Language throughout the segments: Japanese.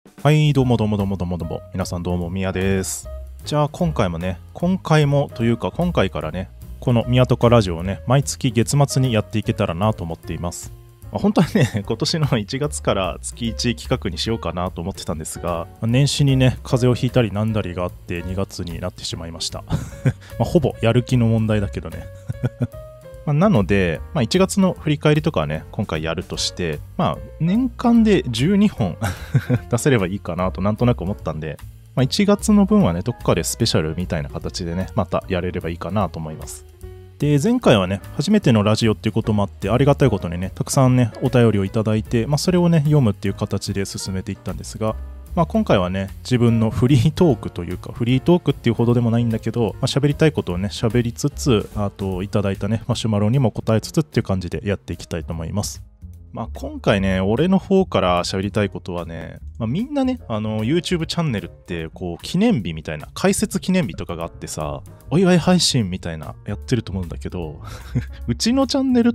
はい、どうもどうもどうもどうもどうも。皆さんどうも、みやです。じゃあ今回からね、この宮とかラジオをね、毎月月末にやっていけたらなと思っています。本当はね、今年の1月から月1企画にしようかなと思ってたんですが、年始にね、風邪をひいたりなんだりがあって2月になってしまいました。ほぼやる気の問題だけどね。なので、1月の振り返りとかはね、今回やるとして、年間で12本出せればいいかなとなんとなく思ったんで、1月の分はね、どっかでスペシャルみたいな形でね、またやれればいいかなと思います。で、前回はね、初めてのラジオっていうこともあって、ありがたいことにね、たくさんね、お便りをいただいて、それをね、読むっていう形で進めていったんですが、今回はね、自分のフリートークというか、フリートークっていうほどでもないんだけど、喋りたいことをね、喋りつつ、あといただいたね、マシュマロにも答えつつっていう感じでやっていきたいと思います。今回ね、俺の方から喋りたいことはね、みんなね、YouTube チャンネルって、こう、記念日みたいな、解説記念日とかがあってさ、お祝い配信みたいな、やってると思うんだけど、うちのチャンネルって、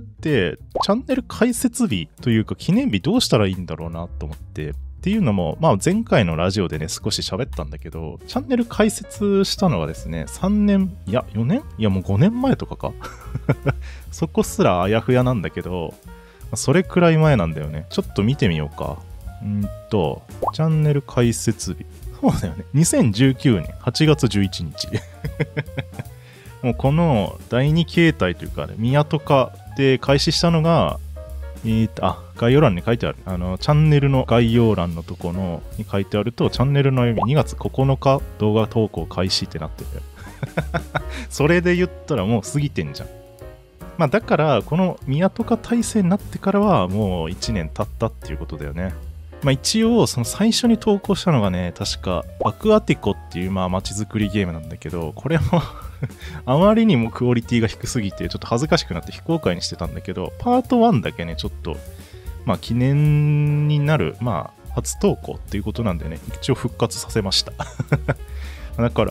チャンネル解説日というか、記念日どうしたらいいんだろうなと思って、っていうのも、前回のラジオでね、少し喋ったんだけど、チャンネル開設したのはですね、3年、いや、4年いや、もう5年前とかかそこすらあやふやなんだけど、それくらい前なんだよね。ちょっと見てみようか。チャンネル開設日。そうだよね。2019年8月11日。もうこの第2形態というかね、宮とかで開始したのが、概要欄に書いてある。チャンネルの概要欄のところに書いてあると、チャンネルの読み2月9日動画投稿開始ってなってるよ。それで言ったらもう過ぎてんじゃん。だから、この宮とか体制になってからはもう1年経ったっていうことだよね。一応、その最初に投稿したのがね、確か、アクアティコっていう街づくりゲームなんだけど、これもあまりにもクオリティが低すぎて、ちょっと恥ずかしくなって非公開にしてたんだけど、パート1だけね、ちょっと、記念になる、初投稿っていうことなんでね、一応復活させました。だから、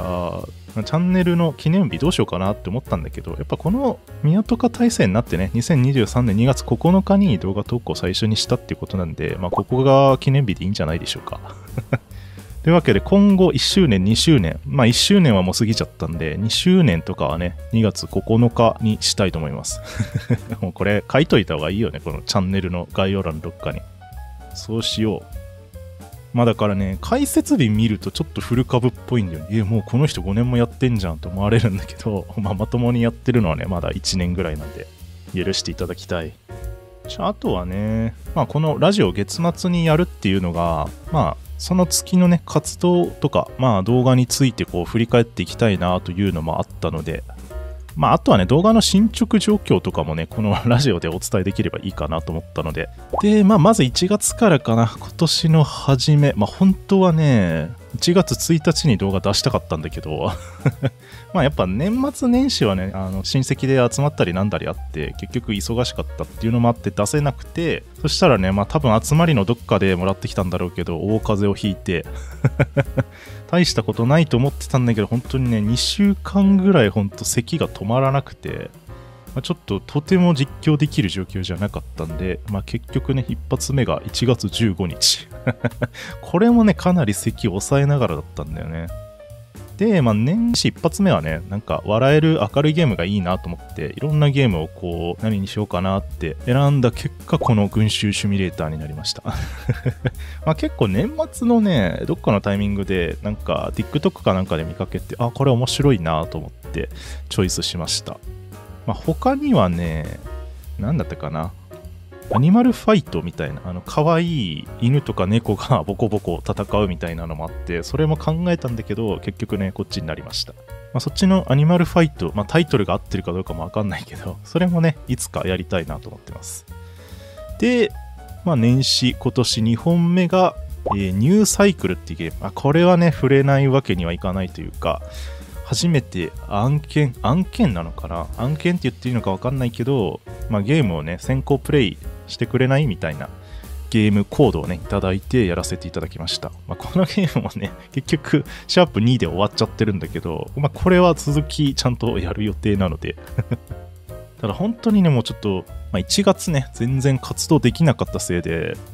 チャンネルの記念日どうしようかなって思ったんだけど、やっぱこの宮とか体制になってね、2023年2月9日に動画投稿を最初にしたっていうことなんで、ここが記念日でいいんじゃないでしょうか。というわけで今後1周年、2周年、1周年はもう過ぎちゃったんで、2周年とかはね、2月9日にしたいと思います。もうこれ書いといた方がいいよね、このチャンネルの概要欄のどっかに。そうしよう。だからね、解説日見るとちょっと古株っぽいんだよね。もうこの人5年もやってんじゃんと思われるんだけど、まともにやってるのはね、まだ1年ぐらいなんで、許していただきたい。あとはね、このラジオ月末にやるっていうのが、その月のね、活動とか、動画についてこう振り返っていきたいなというのもあったので、あとはね、動画の進捗状況とかもね、このラジオでお伝えできればいいかなと思ったので。で、まず1月からかな、今年の初め、本当はね、1月1日に動画出したかったんだけど、やっぱ年末年始はね、親戚で集まったりなんだりあって、結局忙しかったっていうのもあって出せなくて、そしたらね、多分集まりのどっかでもらってきたんだろうけど、大風邪をひいて、大したことないと思ってたんだけど、本当にね、2週間ぐらい本当咳が止まらなくて、ちょっととても実況できる状況じゃなかったんで、結局ね、一発目が1月15日。これもね、かなり咳を抑えながらだったんだよね。で、年始一発目はね、なんか笑える明るいゲームがいいなと思って、いろんなゲームをこう、何にしようかなって選んだ結果、この群衆シミュレーターになりました。結構年末のね、どっかのタイミングで、なんか TikTok かなんかで見かけて、これ面白いなと思ってチョイスしました。他にはね、なんだったかな。アニマルファイトみたいな、可愛い犬とか猫がボコボコ戦うみたいなのもあって、それも考えたんだけど、結局ね、こっちになりました。そっちのアニマルファイト、タイトルが合ってるかどうかもわかんないけど、それもね、いつかやりたいなと思ってます。で、年始、今年2本目が、ニューサイクルっていうゲーム。これはね、触れないわけにはいかないというか、初めて案件なのかな、案件って言っていいのか分かんないけど、ゲームをね、先行プレイしてくれないみたいなゲームコードをね、いただいてやらせていただきました。このゲームもね、結局、シャープ2で終わっちゃってるんだけど、これは続きちゃんとやる予定なので。ただ本当にね、もうちょっと、1月ね、全然活動できなかったせいで、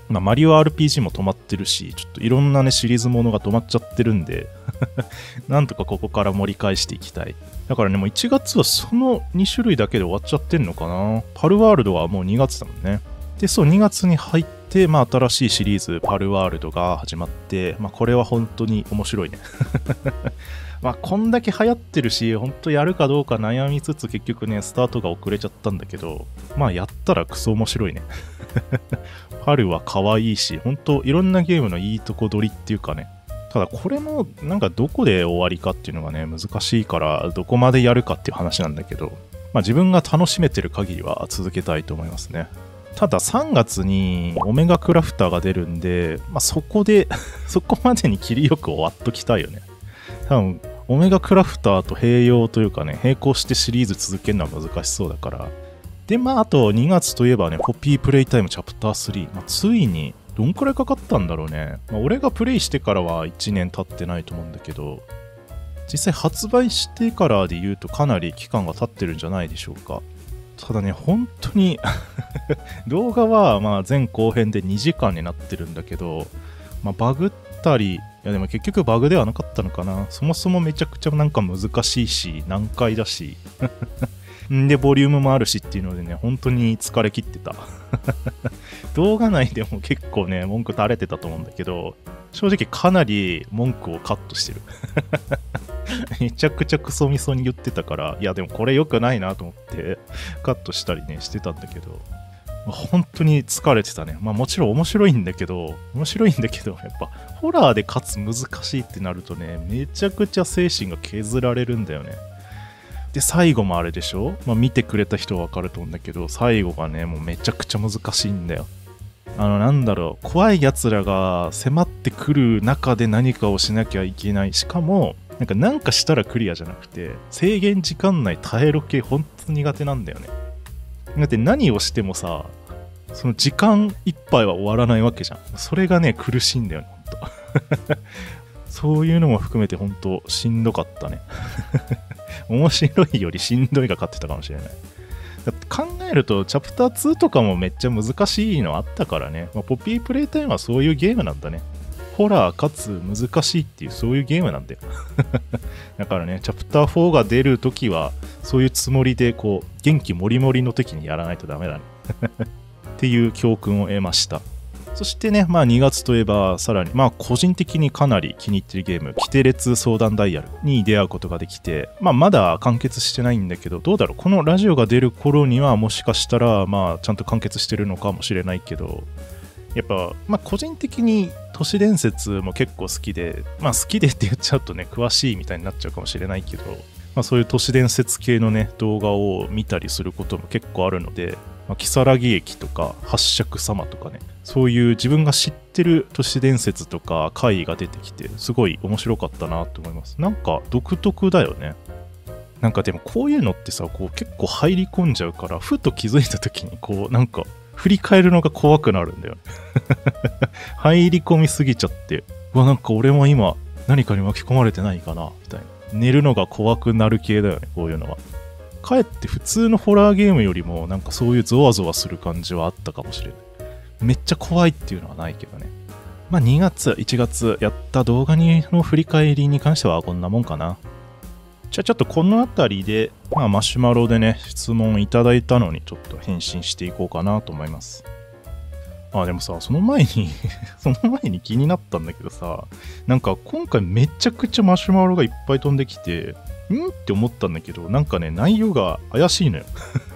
まあ、マリオ RPG も止まってるし、ちょっといろんなね、シリーズものが止まっちゃってるんで、なんとかここから盛り返していきたい。だからね、もう1月はその2種類だけで終わっちゃってんのかな。パルワールドはもう2月だもんね。で、そう、2月に入って、まあ、新しいシリーズ、パルワールドが始まって、まあ、これは本当に面白いね。まあ、こんだけ流行ってるし、本当やるかどうか悩みつつ、結局ね、スタートが遅れちゃったんだけど、まあ、やったらクソ面白いね。パルは可愛いし、本当いろんなゲームのいいとこ取りっていうかね。ただこれもなんかどこで終わりかっていうのがね、難しいからどこまでやるかっていう話なんだけど、まあ自分が楽しめてる限りは続けたいと思いますね。ただ3月にオメガクラフターが出るんで、まあそこでそこまでに切りよく終わっときたいよね。多分オメガクラフターと併用というかね、並行してシリーズ続けるのは難しそうだから。で、まああと2月といえばね、ポピープレイタイムチャプター3。まあ、ついにどんくらいかかったんだろうね。まあ、俺がプレイしてからは1年経ってないと思うんだけど、実際発売してからで言うとかなり期間が経ってるんじゃないでしょうか。ただね、本当に動画はまあ前後編で2時間になってるんだけど、まあ、バグったり、いやでも結局バグではなかったのかな。そもそもめちゃくちゃなんか難しいし、難解だし。で、ボリュームもあるしっていうのでね、本当に疲れ切ってた。動画内でも結構ね、文句垂れてたと思うんだけど、正直かなり文句をカットしてる。めちゃくちゃクソみそに言ってたから、いやでもこれ良くないなと思ってカットしたりね、してたんだけど、本当に疲れてたね。まあもちろん面白いんだけど、やっぱホラーでかつ難しいってなるとね、めちゃくちゃ精神が削られるんだよね。で、最後もあれでしょ、まあ、見てくれた人はわかると思うんだけど、最後がね、もうめちゃくちゃ難しいんだよ。なんだろう、怖い奴らが迫ってくる中で何かをしなきゃいけない。しかも、なんかしたらクリアじゃなくて、制限時間内耐えろ系ほんと苦手なんだよね。だって何をしてもさ、その時間いっぱいは終わらないわけじゃん。それがね、苦しいんだよね、ほんと。そういうのも含めてほんとしんどかったね。面白いよりしんどいが勝ってたかもしれない。だって考えるとチャプター2とかもめっちゃ難しいのあったからね。まあ、ポピープレイタイムはそういうゲームなんだね。ホラーかつ難しいっていうそういうゲームなんだよ。だからね、チャプター4が出るときはそういうつもりでこう元気もりもりの時にやらないとダメだね。っていう教訓を得ました。そしてね、まあ2月といえばさらに、まあ個人的にかなり気に入ってるゲーム、キテレツ相談ダイヤルに出会うことができて、まあまだ完結してないんだけど、どうだろう、このラジオが出る頃にはもしかしたら、まあちゃんと完結してるのかもしれないけど、やっぱ、まあ個人的に都市伝説も結構好きで、まあ好きでって言っちゃうとね、詳しいみたいになっちゃうかもしれないけど、まあそういう都市伝説系のね、動画を見たりすることも結構あるので、まあ、如月駅とか八尺様とかね、そういう自分が知ってる都市伝説とか怪異が出てきて、すごい面白かったなと思います。なんか独特だよね。なんかでもこういうのってさ、こう結構入り込んじゃうから、ふと気づいた時にこうなんか振り返るのが怖くなるんだよね。入り込みすぎちゃって、うわ、なんか俺も今何かに巻き込まれてないかなみたいな。寝るのが怖くなる系だよね、こういうのは。かえって普通のホラーゲームよりもなんかそういうゾワゾワする感じはあったかもしれない。めっちゃ怖いっていうのはないけどね。まあ2月、1月やった動画の振り返りに関してはこんなもんかな。じゃあちょっとこのあたりで、まあマシュマロでね、質問いただいたのにちょっと返信していこうかなと思います。あ、でもさ、その前に気になったんだけどさ、なんか今回めちゃくちゃマシュマロがいっぱい飛んできて、って思ったんだけど、なんかね、内容が怪しいのよ。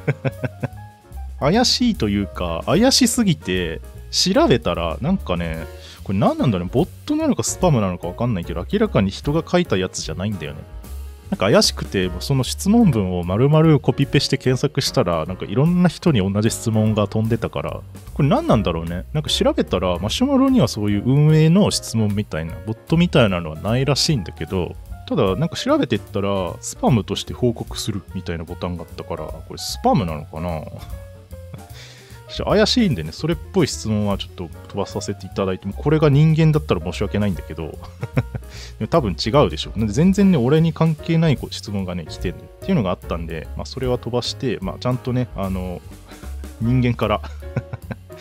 怪しいというか、怪しすぎて、調べたら、なんかね、これ何なんだろうね、ボットなのかスパムなのかわかんないけど、明らかに人が書いたやつじゃないんだよね。なんか怪しくて、その質問文を丸々コピペして検索したら、なんかいろんな人に同じ質問が飛んでたから、これ何なんだろうね。なんか調べたら、マシュマロにはそういう運営の質問みたいな、ボットみたいなのはないらしいんだけど、ただなんか調べてったらスパムとして報告するみたいなボタンがあったから、これスパムなのかな。怪しいんでね、それっぽい質問はちょっと飛ばさせていただいても、これが人間だったら申し訳ないんだけど多分違うでしょ。なんで全然ね、俺に関係ない質問がね来てるっていうのがあったんで、まあそれは飛ばして、まあちゃんとね、人間から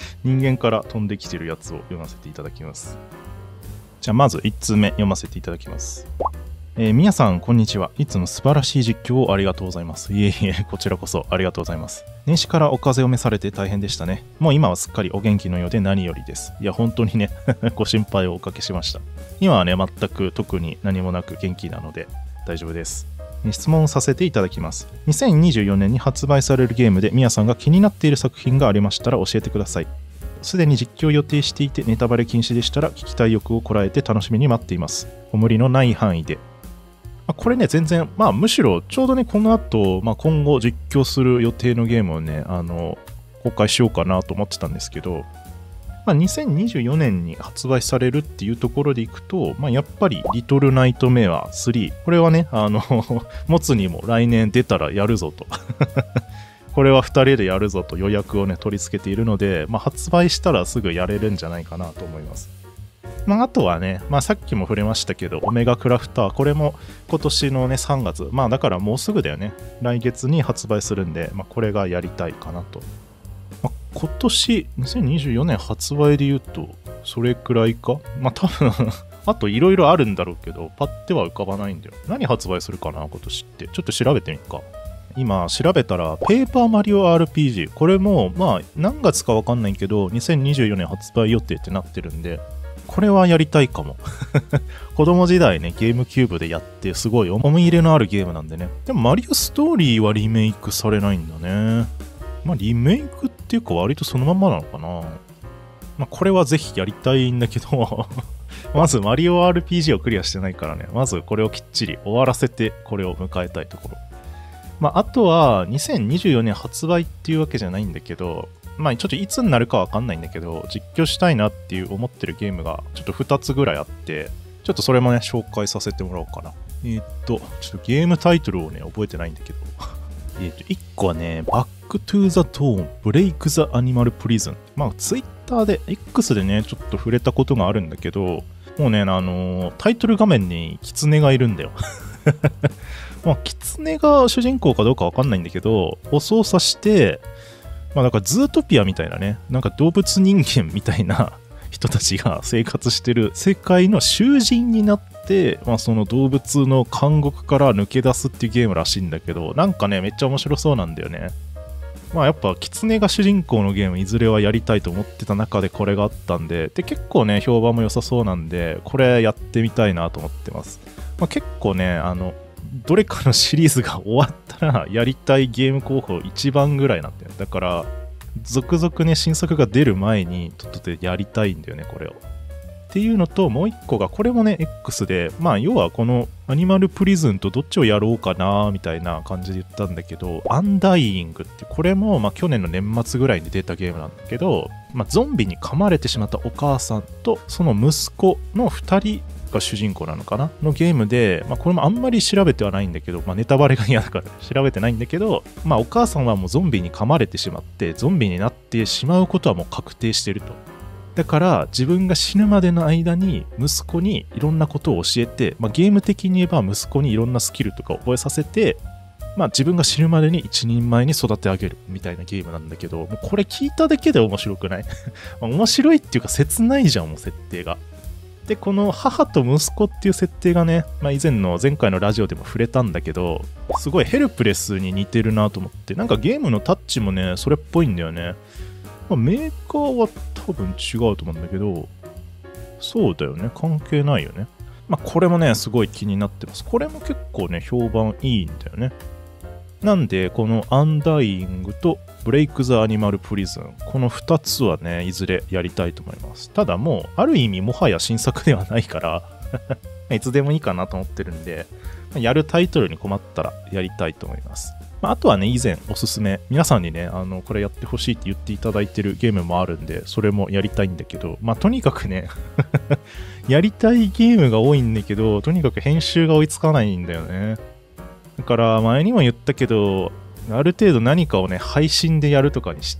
人間から飛んできてるやつを読ませていただきます。じゃあまず1通目読ませていただきます。皆さんこんにちは。いつも素晴らしい実況をありがとうございます。いえいえ、こちらこそありがとうございます。年始からお風邪を召されて大変でしたね。もう今はすっかりお元気のようで何よりです。いや本当にねご心配をおかけしました。今はね全く特に何もなく元気なので大丈夫です。質問させていただきます。2024年に発売されるゲームで皆さんが気になっている作品がありましたら教えてください。すでに実況を予定していてネタバレ禁止でしたら聞きたい欲をこらえて楽しみに待っています。ご無理のない範囲で。これね全然むしろちょうどねこの後、今後実況する予定のゲームをね公開しようかなと思ってたんですけど、2024年に発売されるっていうところでいくと、やっぱりリトルナイトメア3、これはね持つにも来年出たらやるぞとこれは2人でやるぞと予約をね取り付けているので、発売したらすぐやれるんじゃないかなと思います。あとはね、さっきも触れましたけど、オメガクラフター、これも今年のね、3月、だからもうすぐだよね。来月に発売するんで、これがやりたいかなと。今年、2024年発売で言うと、それくらいか多分あといろいろあるんだろうけど、パッては浮かばないんだよ。何発売するかな、今年って。ちょっと調べてみるか。今調べたら、ペーパーマリオ RPG、これも、何月かわかんないけど、2024年発売予定ってなってるんで、これはやりたいかも子供時代ねゲームキューブでやってすごい思い入れのあるゲームなんでね。でもマリオストーリーはリメイクされないんだね。リメイクっていうか割とそのまんまなのかな。これはぜひやりたいんだけどまずマリオ RPG をクリアしてないからね、まずこれをきっちり終わらせてこれを迎えたいところ。あとは2024年発売っていうわけじゃないんだけど、ちょっといつになるかわかんないんだけど、実況したいなっていう思ってるゲームがちょっと2つぐらいあって、ちょっとそれもね、紹介させてもらおうかな。ちょっとゲームタイトルをね、覚えてないんだけど。1個はね、バックトゥーザトーン、ブレイクザアニマルプリズン。ツイッターで、X でね、ちょっと触れたことがあるんだけど、もうね、タイトル画面にキツネがいるんだよ。キツネが主人公かどうかわかんないんだけど、を操作して、だからズートピアみたいなね、なんか動物人間みたいな人たちが生活してる世界の囚人になって、その動物の監獄から抜け出すっていうゲームらしいんだけど、なんかね、めっちゃ面白そうなんだよね。やっぱキツネが主人公のゲームいずれはやりたいと思ってた中でこれがあったんで、結構ね、評判も良さそうなんで、これやってみたいなと思ってます。結構ね、どれかのシリーズが終わったらやりたいゲーム候補1番ぐらいなんだよ。だから続々ね新作が出る前にとっととやりたいんだよねこれを。っていうのともう一個がこれもね X で要はこのアニマルプリズンとどっちをやろうかなみたいな感じで言ったんだけど、アンダイイングってこれも去年の年末ぐらいに出たゲームなんだけど、ゾンビに噛まれてしまったお母さんとその息子の2人が主人公なのかなのゲームで、これもあんまり調べてはないんだけど、ネタバレが嫌だから調べてないんだけど、お母さんはもうゾンビに噛まれてしまってゾンビになってしまうことはもう確定してると。だから自分が死ぬまでの間に息子にいろんなことを教えて、ゲーム的に言えば息子にいろんなスキルとかを覚えさせて、自分が死ぬまでに一人前に育て上げるみたいなゲームなんだけど、もうこれ聞いただけで面白くない面白いっていうか切ないじゃん、もう設定が。でこの母と息子っていう設定がね、前回のラジオでも触れたんだけど、すごいヘルプレスに似てるなと思って、なんかゲームのタッチもねそれっぽいんだよね。メーカーは多分違うと思うんだけど、そうだよね、関係ないよね。これもねすごい気になってます。これも結構ね評判いいんだよね。なんでこのアンダイイングとブレイク・ザ・アニマル・プリズン、この2つはねいずれやりたいと思います。ただもうある意味もはや新作ではないからいつでもいいかなと思ってるんで、やるタイトルに困ったらやりたいと思います。あとはね以前おすすめ皆さんにねこれやってほしいって言っていただいてるゲームもあるんで、それもやりたいんだけど、とにかくねやりたいゲームが多いんだけど、とにかく編集が追いつかないんだよね。だから前にも言ったけど、ある程度何かをね配信でやるとかにして、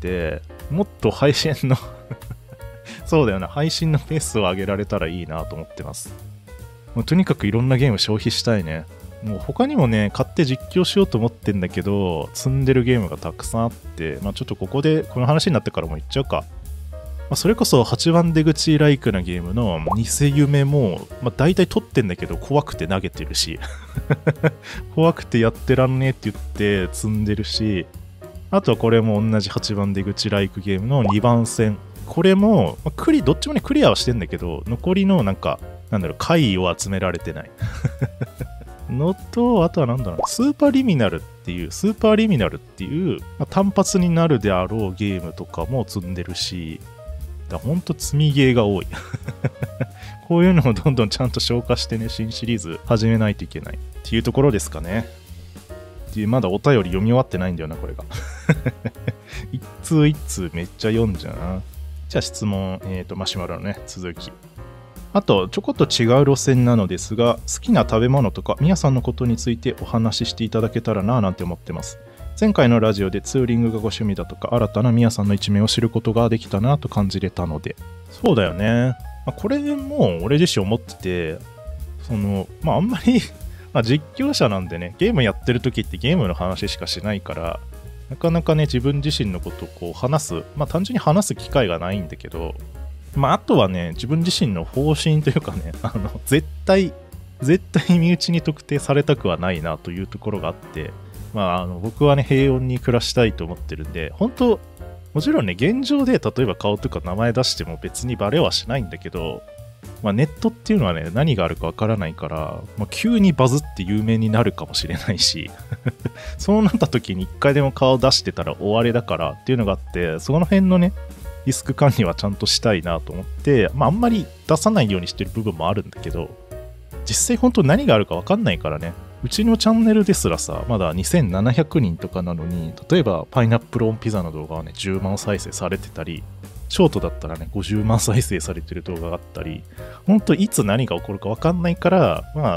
もっと配信のそうだよな、配信のペースを上げられたらいいなと思ってます。もうとにかくいろんなゲーム消費したいね。もう他にもね買って実況しようと思ってんだけど、積んでるゲームがたくさんあって、ちょっとここでこの話になってからも言っちゃうか。 それこそ8番出口ライクなゲームの偽夢も、大体取ってんだけど怖くて投げてるし怖くてやってらんねえって言って積んでるし、あとはこれも同じ8番出口ライクゲームの2番戦、これも、どっちもねクリアはしてんだけど、残りの回を集められてないのと、あとはスーパーリミナルっていう、単発になるであろうゲームとかも積んでるし、ほんと積みゲーが多いこういうのをどんどんちゃんと消化してね、新シリーズ始めないといけないっていうところですかね。まだお便り読み終わってないんだよな、これが一通一通めっちゃ読んじゃうな。じゃあ質問、マシュマロのね、続き。あと、ちょこっと違う路線なのですが、好きな食べ物とか、みやさんのことについてお話ししていただけたらなぁなんて思ってます。前回のラジオでツーリングがご趣味だとか、新たなみやさんの一面を知ることができたなと感じれたので。そうだよね。これも俺自身思ってて、あんまり実況者なんでね、ゲームやってる時ってゲームの話しかしないから、なかなかね、自分自身のことをこう話す、単純に話す機会がないんだけど、あとはね、自分自身の方針というかね、絶対身内に特定されたくはないなというところがあって、僕はね、平穏に暮らしたいと思ってるんで、本当もちろんね、現状で例えば顔とか名前出しても別にバレはしないんだけど、ネットっていうのはね、何があるかわからないから、急にバズって有名になるかもしれないしそうなった時に一回でも顔出してたら終わりだからっていうのがあって、その辺のね、リスク管理はちゃんとしたいなと思って、あんまり出さないようにしてる部分もあるんだけど、実際本当何があるかわかんないからね。うちのチャンネルですらさ、まだ2700人とかなのに、例えばパイナップルオンピザの動画はね、10万再生されてたり、ショートだったらね、50万再生されてる動画があったり、本当いつ何が起こるか分かんないから、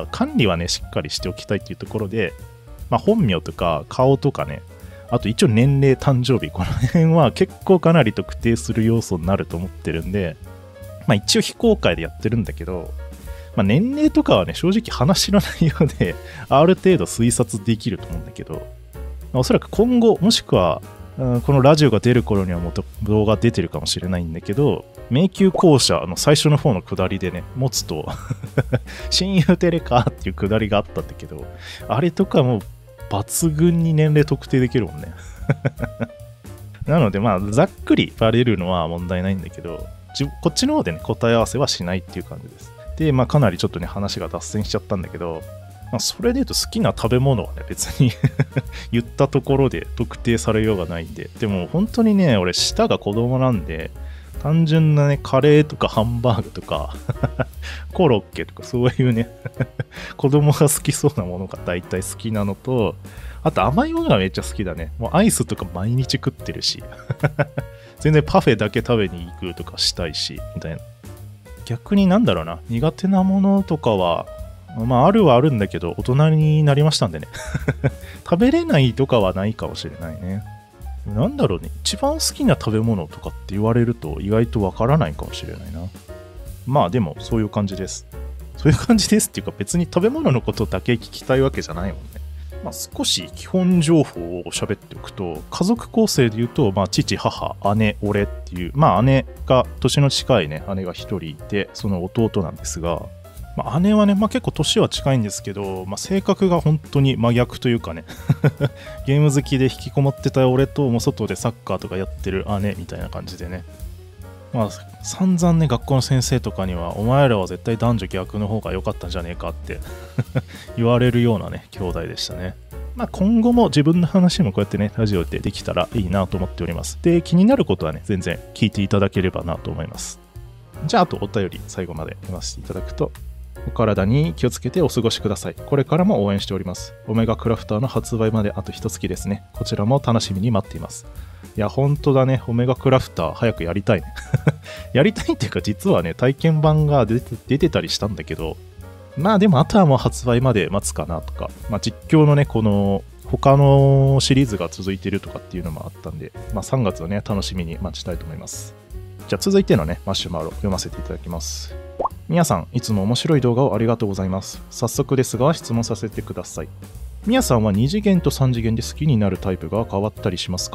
管理はね、しっかりしておきたいっていうところで、本名とか顔とかね、あと一応年齢、誕生日、この辺は結構かなり特定する要素になると思ってるんで、一応非公開でやってるんだけど、年齢とかはね、正直話の内容である程度推察できると思うんだけど、おそらく今後、もしくは、このラジオが出る頃にはもう動画出てるかもしれないんだけど、迷宮校舎の最初の方の下りでね、持つと親友テレカっていう下りがあったんだけど、あれとかも抜群に年齢特定できるもんねなのでざっくりバレるのは問題ないんだけど、こっちの方でね、答え合わせはしないっていう感じです。で、かなりちょっとね、話が脱線しちゃったんだけど、それで言うと好きな食べ物はね、別に言ったところで特定されようがないんで、でも本当にね、俺舌が子供なんで、単純なね、カレーとかハンバーグとかコロッケとかそういうね子供が好きそうなものが大体好きなのと、あと甘いものがめっちゃ好きだね。もうアイスとか毎日食ってるし全然パフェだけ食べに行くとかしたいし、みたいな。逆に苦手なものとかは、あるはあるんだけど、大人になりましたんでね食べれないとかはないかもしれないね。一番好きな食べ物とかって言われると意外とわからないかもしれないな。でもそういう感じです。そういう感じですっていうか、別に食べ物のことだけ聞きたいわけじゃないもんね。少し基本情報を喋っておくと、家族構成で言うと、父、母、姉、俺っていう、姉が、年の近いね、姉が一人いて、その弟なんですが、姉はね、結構年は近いんですけど、性格が本当に真逆というかねゲーム好きで引きこもってた俺と、もう外でサッカーとかやってる姉みたいな感じでね、散々ね、学校の先生とかには、お前らは絶対男女逆の方が良かったんじゃねえかって言われるようなね、兄弟でしたね。今後も自分の話もこうやってね、ラジオでできたらいいなと思っております。で、気になることはね、全然聞いていただければなと思います。じゃあ、あとお便り最後まで読ませていただくと、お体に気をつけてお過ごしください。これからも応援しております。オメガクラフターの発売まであと1月ですね。こちらも楽しみに待っています。いや、本当だね。オメガクラフター早くやりたいね。やりたいっていうか、実はね、体験版が出てたりしたんだけど、でもあとはもう発売まで待つかなとか、実況のね、この他のシリーズが続いてるとかっていうのもあったんで、3月をね、楽しみに待ちたいと思います。じゃあ続いてのね、マシュマロ読ませていただきます。みやさん、いつも面白い動画をありがとうございます。早速ですが質問させてください。みやさんは2次元と3次元で好きになるタイプが変わったりしますか？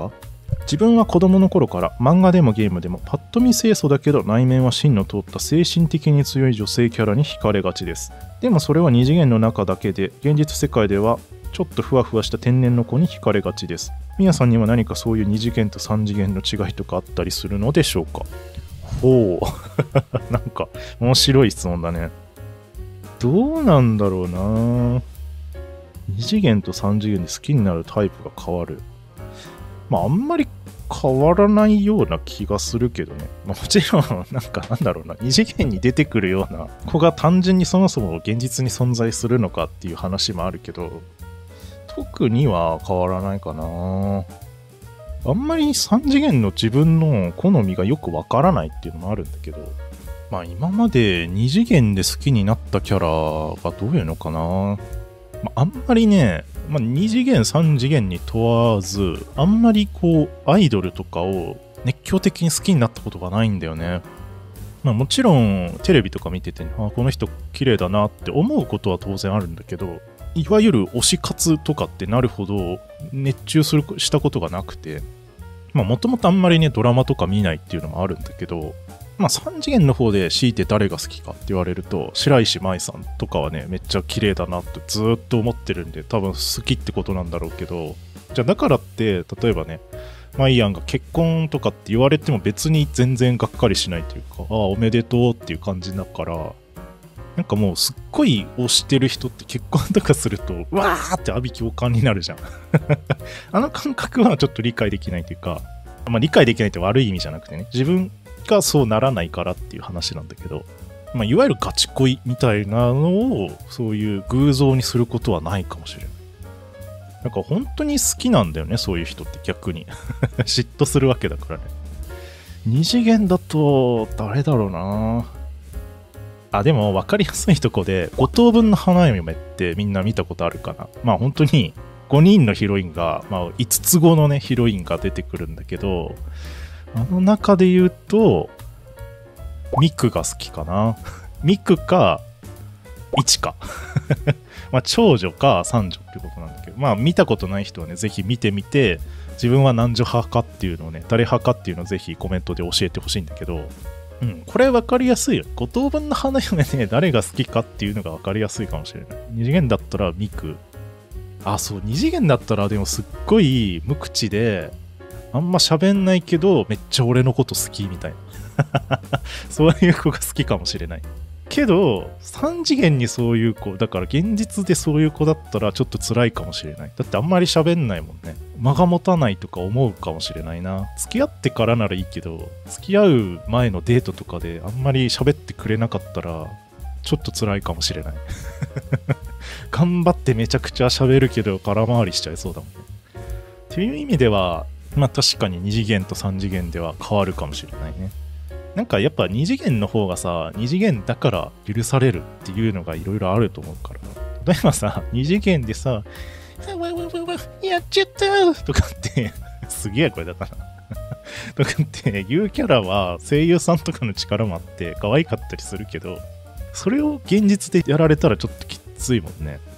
自分は子供の頃から漫画でもゲームでもパッと見清楚だけど内面は芯の通った精神的に強い女性キャラに惹かれがちです。でもそれは二次元の中だけで、現実世界ではちょっとふわふわした天然の子に惹かれがちです。みやさんには何かそういう二次元と三次元の違いとかあったりするのでしょうか。ほうなんか面白い質問だね。どうなんだろうな。二次元と三次元で好きになるタイプが変わる。あんまり変わらないような気がするけどね。もちろん、なんだろうな、二次元に出てくるような子が単純にそもそも現実に存在するのかっていう話もあるけど、特には変わらないかな。あんまり三次元の自分の好みがよくわからないっていうのもあるんだけど、今まで二次元で好きになったキャラがどういうのかな。あんまりね、二次元三次元に問わず、あんまりアイドルとかを熱狂的に好きになったことがないんだよね。もちろんテレビとか見てて、この人綺麗だなって思うことは当然あるんだけど、いわゆる推し活とかってなるほど熱中したことがなくて、もともとあんまりねドラマとか見ないっていうのもあるんだけど、3次元の方で強いて誰が好きかって言われると、白石麻衣さんとかはねめっちゃ綺麗だなってずーっと思ってるんで、多分好きってことなんだろうけど、じゃあだからって例えばねマイアンが結婚とかって言われても別に全然がっかりしないというか、おめでとうっていう感じだから、もうすっごい推してる人って結婚とかするとわーって阿鼻共感になるじゃんあの感覚はちょっと理解できないというか、理解できないって悪い意味じゃなくてね、自分がそうならないからっていう話なんだけど、いわゆるガチ恋みたいなのをそういう偶像にすることはないかもしれない。本当に好きなんだよね、そういう人って逆に嫉妬するわけだからね。二次元だと誰だろうな。でも分かりやすいとこで5等分の花嫁ってみんな見たことあるかな。本当に5人のヒロインが、5つ子のねヒロインが出てくるんだけど、あの中で言うとミクが好きかなミクかイチか長女か三女ってことなんだけど、見たことない人はねぜひ見てみて、自分は何女派かっていうのをね、誰派かっていうのをぜひコメントで教えてほしいんだけど、これ分かりやすいよ。5等分の花嫁ね、誰が好きかっていうのが分かりやすいかもしれない。二次元だったらミク。そう、二次元だったらでもすっごい無口で、あんま喋んないけど、めっちゃ俺のこと好きみたいな。そういう子が好きかもしれない。けど、3次元にそういう子、だから現実でそういう子だったらちょっと辛いかもしれない。だってあんまり喋んないもんね。間が持たないとか思うかもしれないな。付き合ってからならいいけど、付き合う前のデートとかであんまり喋ってくれなかったら、ちょっと辛いかもしれない。頑張ってめちゃくちゃ喋るけど空回りしちゃいそうだもんね。っていう意味では、確かに2次元と3次元では変わるかもしれないね。やっぱ2次元の方がさ、2次元だから許されるっていうのがいろいろあると思うから。例えばさ、2次元でさ、やっちゃったとかってすげえ声だったなとかっていうキャラは声優さんとかの力もあって可愛かったりするけど、それを現実でやられたらちょっときついもんね。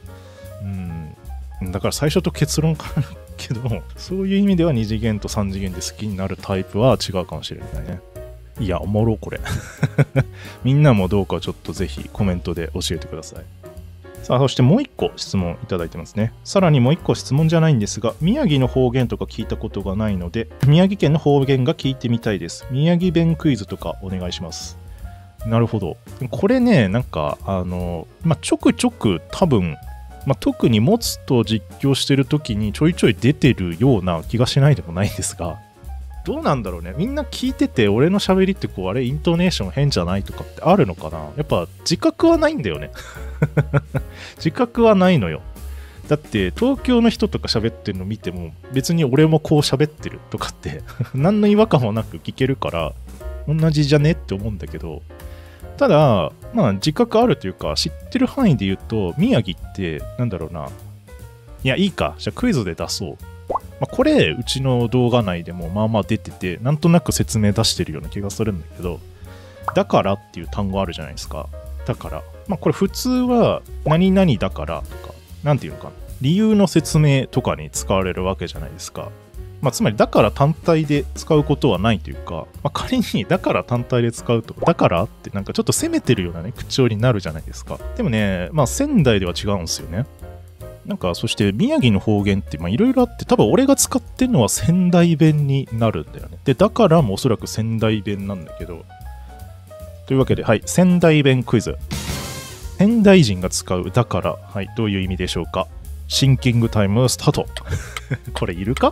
だから最初と結論変わるけど、そういう意味では2次元と3次元で好きになるタイプは違うかもしれないね。いや、おもろこれみんなもどうかちょっとぜひコメントで教えてください。さあ、そしてもう一個質問いただいてますね。さらにもう一個質問じゃないんですが、宮城の方言とか聞いたことがないので、宮城県の方言が聞いてみたいです。宮城弁クイズとかお願いします。なるほど。これね、ちょくちょく多分、特に持つと実況してる時にちょいちょい出てるような気がしないでもないんですが、どうなんだろうね。みんな聞いてて俺の喋りってあれイントネーション変じゃないとかってあるのかな。やっぱ自覚はないんだよね自覚はないのよ。だって東京の人とか喋ってるの見ても別に俺もこう喋ってるとかって何の違和感もなく聞けるから同じじゃねって思うんだけど、ただ自覚あるというか知ってる範囲で言うと、宮城っていやいいか、じゃあクイズで出そう。これうちの動画内でも出てて、なんとなく説明出してるような気がするんだけど、だからっていう単語あるじゃないですか。だからこれ普通は何々だからとか、なんていうのかな、理由の説明とかに使われるわけじゃないですか。 つまりだから単体で使うことはないというか、仮にだから単体で使うと、だからってなんかちょっと責めてるようなね、口調になるじゃないですか。でもね、仙台では違うんですよね。なんか、そして宮城の方言っていろいろあって、多分俺が使ってるのは仙台弁になるんだよね。で、だからもおそらく仙台弁なんだけど、というわけで、はい、仙台弁クイズ。仙台人が使うだから、はい、どういう意味でしょうか。シンキングタイムスタート。これいるか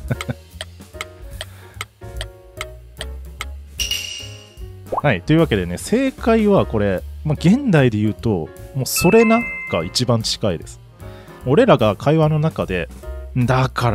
はい、というわけでね、正解はこれ、現代で言うと、もうそれなが一番近いです。俺らが会話の中で、だから、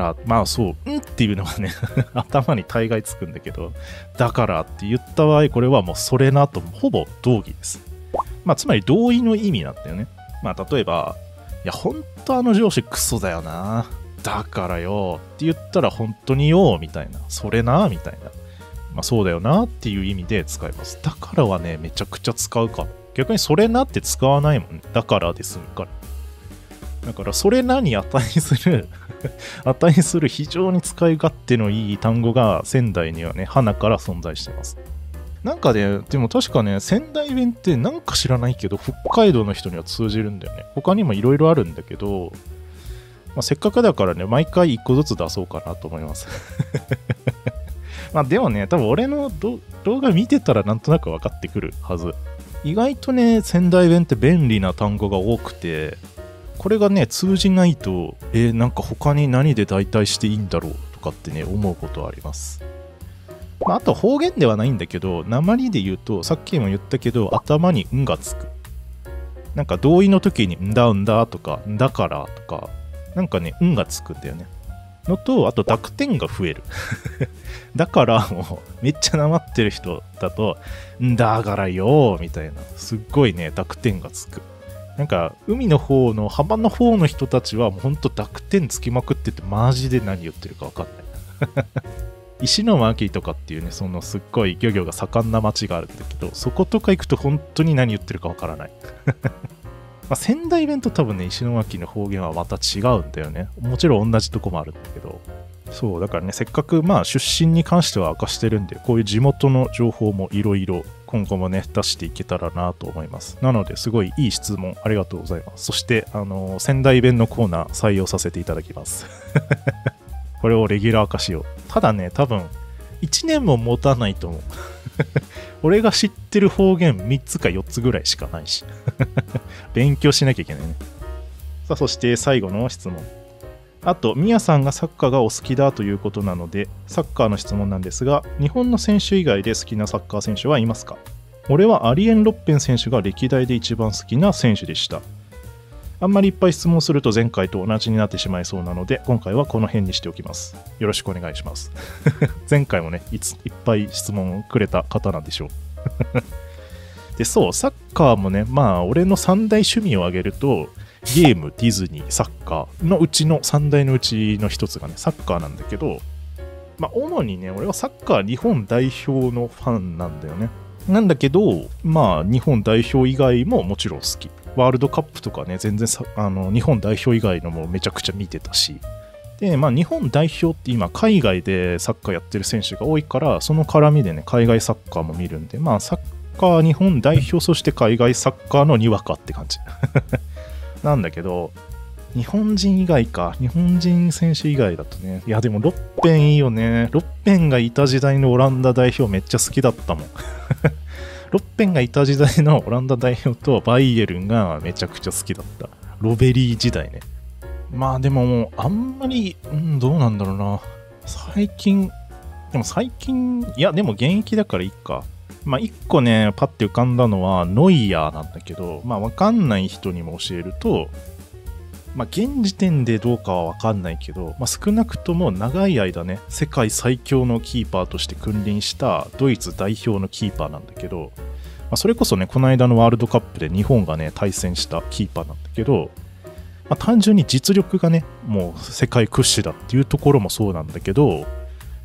そう、っていうのがね、頭に大概つくんだけど、だからって言った場合、これはもうそれなとほぼ同義です。つまり同意の意味なんだよね。例えば、いや、ほんとあの上司クソだよな。だからよって言ったら本当によみたいな。それなみたいな。そうだよなっていう意味で使います。だからはね、めちゃくちゃ使うか。逆にそれなって使わないもんね。だからで済むから。だからそれなに値する非常に使い勝手のいい単語が仙台にはね、花から存在しています。なんかね、でも確かね、仙台弁ってなんか知らないけど、北海道の人には通じるんだよね。他にもいろいろあるんだけど、せっかくだからね、毎回一個ずつ出そうかなと思います。でもね、多分俺の動画見てたらなんとなく分かってくるはず。意外とね、仙台弁って便利な単語が多くて、これがね、通じないと、なんか他に何で代替していいんだろうとかってね、思うことはあります。あと方言ではないんだけど、訛りで言うと、さっきも言ったけど、頭にんがつく。なんか同意の時にんだとか、んだからとか、なんかね、んがつくんだよね。のと、あと濁点が増える。だからもう、めっちゃなまってる人だと、んだからよーみたいな、すっごいね、濁点がつく。なんか、海の方の、浜の方の人たちは、もうほんと濁点つきまくってて、マジで何言ってるかわかんない。石巻とかっていうね、そのすっごい漁業が盛んな町があるんだけど、そことか行くと本当に何言ってるかわからない。仙台弁と多分ね、石巻の方言はまた違うんだよね。もちろん同じとこもあるんだけど。そう、だからね、せっかく出身に関しては明かしてるんで、こういう地元の情報もいろいろ今後もね、出していけたらなと思います。なので、すごいいい質問ありがとうございます。そして、仙台弁のコーナー採用させていただきます。これをレギュラー化しよう。ただね、多分、1年も持たないと思う。俺が知ってる方言3つか4つぐらいしかないし。勉強しなきゃいけないね。さあ、そして最後の質問。あと、ミヤさんがサッカーがお好きだということなので、サッカーの質問なんですが、日本の選手以外で好きなサッカー選手はいますか？俺はアリエン・ロッペン選手が歴代で一番好きな選手でした。あんまりいっぱい質問すると前回と同じになってしまいそうなので、今回はこの辺にしておきます。よろしくお願いします。前回もね、いっぱい質問をくれた方なんでしょう。で、そう、サッカーもね、俺の三大趣味を挙げると、ゲーム、ディズニー、サッカーのうちの三大のうちの一つがね、サッカーなんだけど、主にね、俺はサッカー日本代表のファンなんだよね。なんだけど、日本代表以外ももちろん好き。ワールドカップとかね、全然日本代表以外のもめちゃくちゃ見てたし。で、日本代表って今、海外でサッカーやってる選手が多いから、その絡みでね、海外サッカーも見るんで、サッカー日本代表、そして海外サッカーのにわかって感じ。なんだけど、日本人以外か。日本人選手以外だとね。いや、でもロッペンいいよね。ロッペンがいた時代のオランダ代表めっちゃ好きだったもん。ロッペンがいた時代のオランダ代表とバイエルンがめちゃくちゃ好きだった。ロベリー時代ね。でももうあんまり、どうなんだろうな。最近、いやでも現役だからいいか。一個ね、パッて浮かんだのはノイヤーなんだけど、わかんない人にも教えると、現時点でどうかはわかんないけど、少なくとも長い間ね、世界最強のキーパーとして君臨したドイツ代表のキーパーなんだけど、それこそね、この間のワールドカップで日本がね、対戦したキーパーなんだけど、単純に実力がね、もう世界屈指だっていうところもそうなんだけど、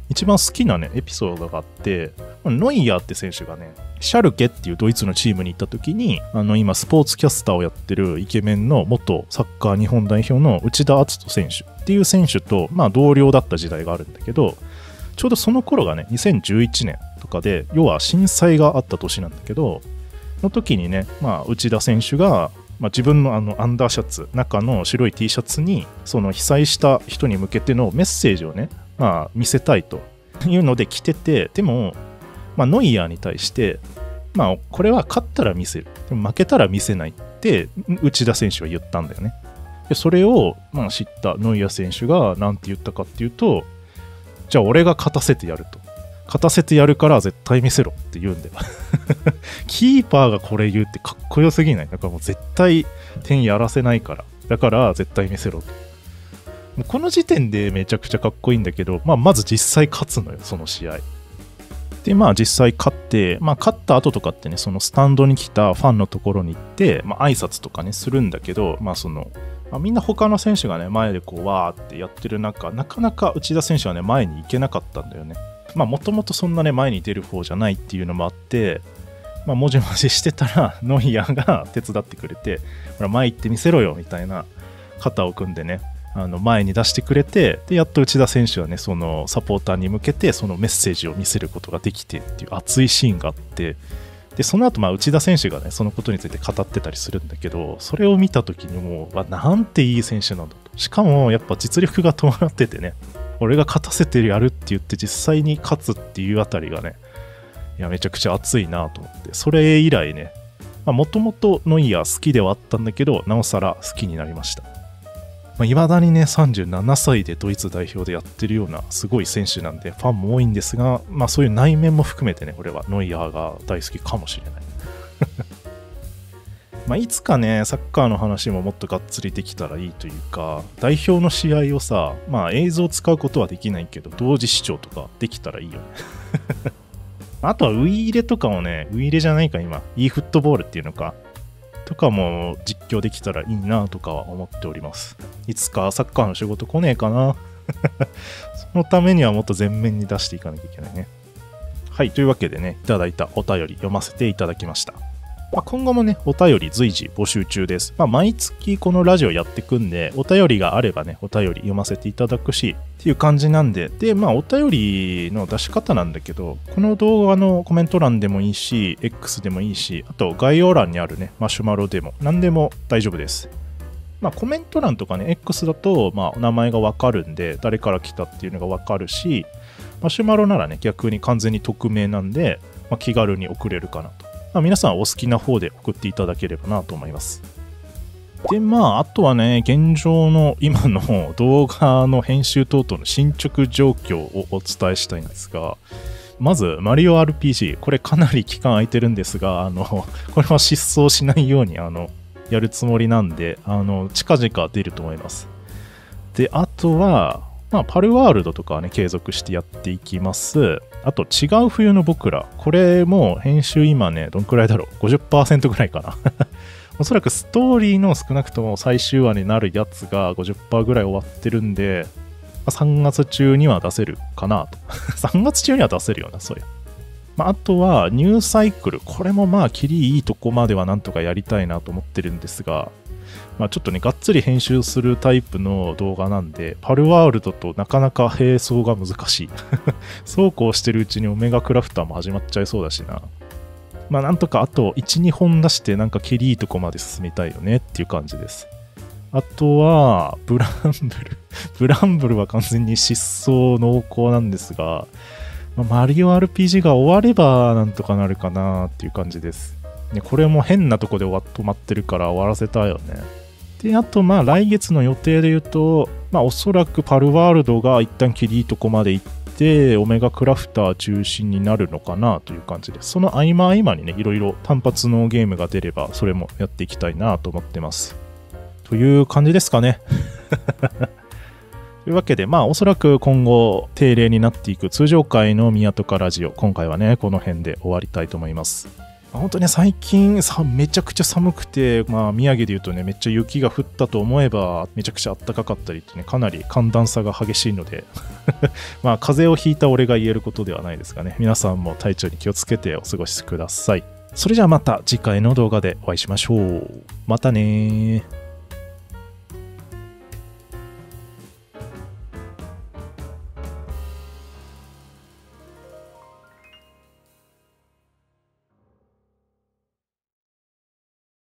一番好きなね、エピソードがあって、ノイヤーって選手がね、シャルケっていうドイツのチームに行った時に、今スポーツキャスターをやってるイケメンの元サッカー日本代表の内田篤人選手っていう選手と、同僚だった時代があるんだけど、ちょうどその頃がね、2011年とかで、要は震災があった年なんだけど、の時にね、内田選手が、自分のアンダーシャツ、中の白い T シャツに、その被災した人に向けてのメッセージをね、見せたいというので着てて、でも、ノイヤーに対して、これは勝ったら見せる、でも負けたら見せないって内田選手は言ったんだよね。でそれを、知ったノイヤー選手が何て言ったかっていうと、じゃあ俺が勝たせてやると。勝たせてやるから絶対見せろって言うんだよ。キーパーがこれ言うってかっこよすぎない？だからもう絶対点やらせないから。だから絶対見せろと。もうこの時点でめちゃくちゃかっこいいんだけど、まず実際勝つのよ、その試合。で、実際勝って、勝った後とかってね、そのスタンドに来たファンのところに行って、挨拶とかね、するんだけど、みんな他の選手がね、前でこう、わーってやってる中、なかなか内田選手はね、前に行けなかったんだよね。もともとそんなね、前に出る方じゃないっていうのもあって、もじもじしてたら、ノイヤーが手伝ってくれて、ほら、前行ってみせろよ、みたいな肩を組んでね、前に出してくれて、で、やっと内田選手はね、そのサポーターに向けて、そのメッセージを見せることができてっていう熱いシーンがあって、で、その後、内田選手がね、そのことについて語ってたりするんだけど、それを見たときにもう、なんていい選手なんだと。しかも、やっぱ実力が伴っててね、俺が勝たせてやるって言って実際に勝つっていうあたりがね、いや、めちゃくちゃ熱いなと思って、それ以来ね、もともとノイヤー好きではあったんだけど、なおさら好きになりました。未だにね、37歳でドイツ代表でやってるようなすごい選手なんで、ファンも多いんですが、そういう内面も含めてね、俺はノイヤーが大好きかもしれない。いつかね、サッカーの話ももっとがっつりできたらいいというか、代表の試合をさ、映像を使うことはできないけど、同時視聴とかできたらいいよね。あとはウイイレとかもね、ウイイレじゃないか今、e フットボールっていうのか、とかも実況できたらいいなとかは思っております。いつかサッカーの仕事来ねえかな。そのためにはもっと前面に出していかなきゃいけないね。はい、というわけでね、いただいたお便り読ませていただきました。今後もね、お便り随時募集中です。毎月このラジオやってくんで、お便りがあればね、お便り読ませていただくし、っていう感じなんで、で、お便りの出し方なんだけど、この動画のコメント欄でもいいし、X でもいいし、あと概要欄にあるね、マシュマロでも、何でも大丈夫です。コメント欄とかね、X だと、お名前がわかるんで、誰から来たっていうのがわかるし、マシュマロならね、逆に完全に匿名なんで、気軽に送れるかなと。皆さんお好きな方で送っていただければなと思います。で、あとはね、現状の今の動画の編集等々の進捗状況をお伝えしたいんですが、まず、マリオ RPG、これかなり期間空いてるんですが、これは失踪しないように、やるつもりなんで、近々出ると思います。で、あとは、パルワールドとかはね、継続してやっていきます。あと、違う冬の僕ら。これも編集今ね、どんくらいだろう ?50% ぐらいかな。おそらくストーリーの少なくとも最終話になるやつが 50% ぐらい終わってるんで、3月中には出せるかなと。3月中には出せるよな、そうや。あとは、ニューサイクル。これもキリいいとこまではなんとかやりたいなと思ってるんですが、ちょっとね、がっつり編集するタイプの動画なんで、パルワールドとなかなか並走が難しい。そうこうしてるうちにオメガクラフターも始まっちゃいそうだしな。なんとかあと1、2本出してなんかキリいいとこまで進みたいよねっていう感じです。あとは、ブランブル。ブランブルは完全に失踪濃厚なんですが、マリオ RPG が終わればなんとかなるかなっていう感じです。ね、これも変なとこで止まってるから終わらせたいよね。で、あと来月の予定で言うと、おそらくパルワールドが一旦キリいいとこまで行って、オメガクラフター中心になるのかなという感じです。その合間合間にね、いろいろ単発のゲームが出れば、それもやっていきたいなと思ってます。という感じですかね。というわけで、おそらく今後、定例になっていく通常回の宮とかラジオ、今回はね、この辺で終わりたいと思います。 本当に最近めちゃくちゃ寒くて、宮城でいうとね、めっちゃ雪が降ったと思えばめちゃくちゃ暖かかったりってね、かなり寒暖差が激しいので風邪をひいた俺が言えることではないですかね。皆さんも体調に気をつけてお過ごしください。それじゃあまた次回の動画でお会いしましょう。またねー。